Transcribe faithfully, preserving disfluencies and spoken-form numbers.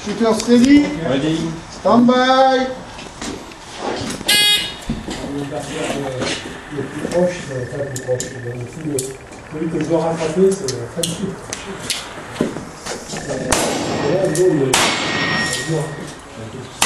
Shooters ready. Ready. Stand by. Le plus proche, c'est pas le plus proche. Donc, le, celui que je dois rattraper, c'est le Frenchie. Et là, le, le, le,